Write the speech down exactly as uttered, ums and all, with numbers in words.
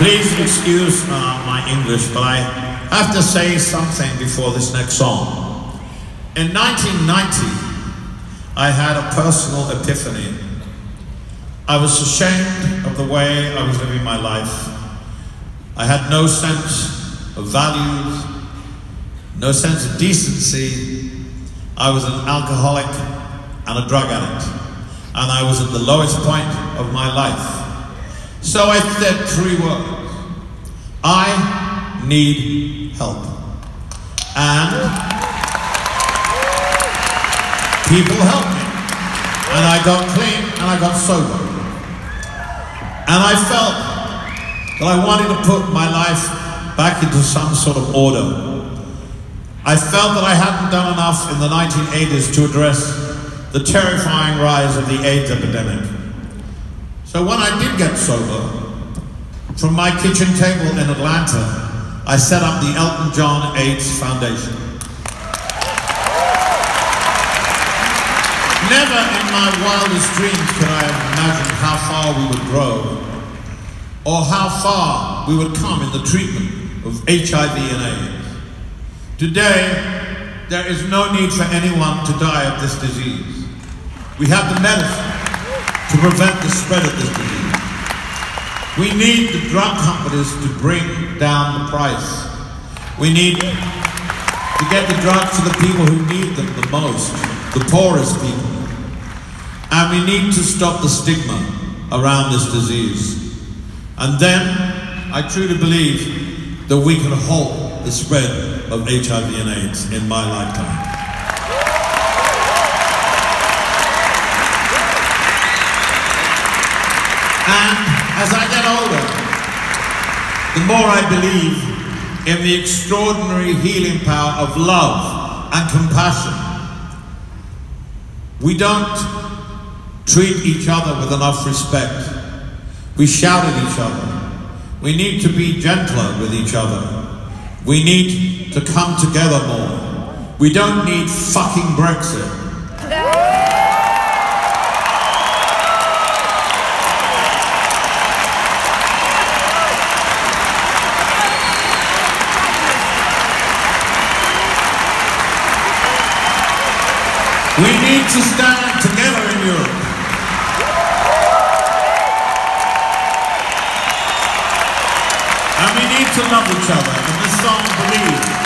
Please excuse uh, my English, but I have to say something before this next song. In nineteen ninety, I had a personal epiphany. I was ashamed of the way I was living my life. I had no sense of values, no sense of decency. I was an alcoholic and a drug addict, and I was at the lowest point of my life. So I said three words: I need help. And people helped me, and I got clean and I got sober. And I felt that I wanted to put my life back into some sort of order. I felt that I hadn't done enough in the nineteen eighties to address the terrifying rise of the AIDS epidemic. So when I did get sober, from my kitchen table in Atlanta, I set up the Elton John AIDS Foundation. Never in my wildest dreams could I have imagined how far we would grow, or how far we would come in the treatment of H I V and AIDS. Today, there is no need for anyone to die of this disease. We have the medicine to prevent the spread of this disease. We need the drug companies to bring down the price. We need to get the drugs to the people who need them the most, the poorest people. And we need to stop the stigma around this disease. And then, I truly believe that we can halt the spread of H I V and AIDS in my lifetime. And as I get older, the more I believe in the extraordinary healing power of love and compassion. We don't treat each other with enough respect. We shout at each other. We need to be gentler with each other. We need to come together more. We don't need fucking Brexit. We need to stand together in Europe. And we need to love each other. And this song believes